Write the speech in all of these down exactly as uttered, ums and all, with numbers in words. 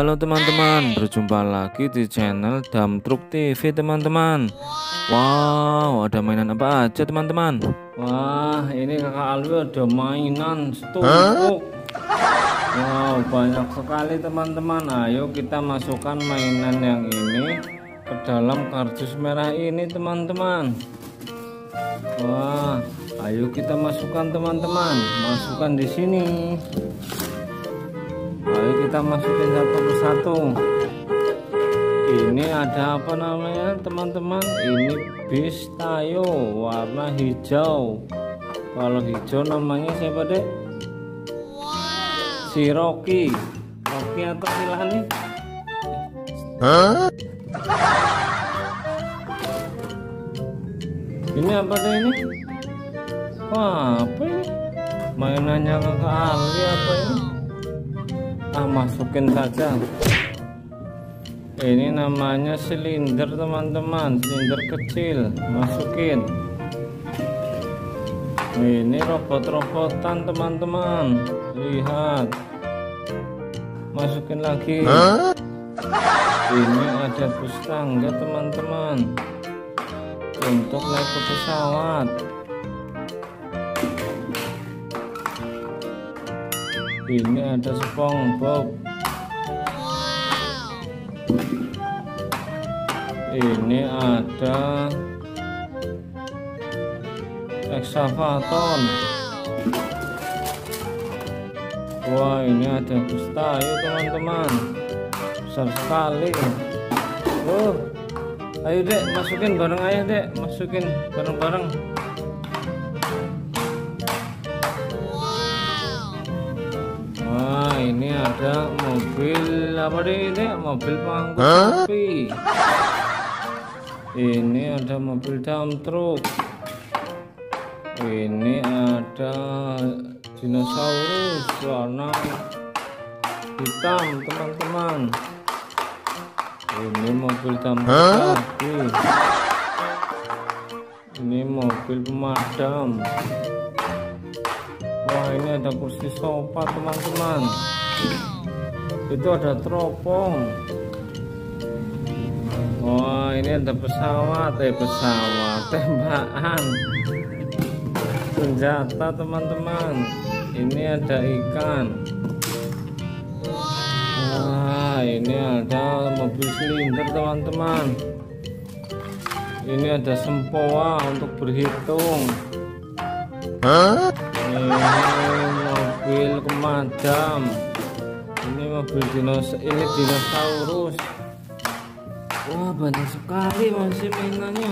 Halo teman-teman, berjumpa lagi di channel Dam Truk T V teman-teman. Wow, ada mainan apa aja teman-teman? Wah, ini kakak Alwi ada mainan stumpuk. Wow, banyak sekali teman-teman. Ayo kita masukkan mainan yang ini ke dalam kardus merah ini teman-teman. Wah, ayo kita masukkan teman-teman. Masukkan di sini. Ayo kita masukin satu persatu. Ini ada apa namanya teman-teman? Ini bis Tayo warna hijau. Kalau hijau namanya siapa dek? Si Rocky. Rocky atau Silani? Hah? Ini apa deh ini? Wah, apa ini? Mainannya kakak Ali apa ini? Ah, masukin saja. Ini namanya silinder teman-teman, silinder kecil, masukin. Ini robot-robotan teman-teman, lihat, masukin lagi. Huh? Ini ada bus tangga teman-teman untuk naik ke pesawat. Ini ada SpongeBob. Ini ada eksavator. Wah, ini ada bus Tayo teman-teman, besar sekali. Oh, ayo dek, masukin bareng ayah dek, masukin bareng-bareng. Wah, ini ada mobil apa deh ini? Mobil pengangkut sapi. Ini ada mobil dump truck. Ini ada dinosaurus warna hitam teman-teman. Ini mobil dump truck lagi. Ini mobil pemadam. Wah, ini ada kursi sofa teman-teman. Itu ada teropong. Wah, ini ada pesawat, eh pesawat tembakan, senjata teman-teman. Ini ada ikan. Wah, ini ada mobil silinder teman-teman. Ini ada sempoa untuk berhitung. Hah? Ini mobil pemadam. Ini mobil dinos ini dinosaurus. Wah, banyak sekali masih mainannya.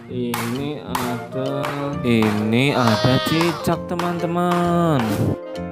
Ini ada ini ada cicak teman-teman.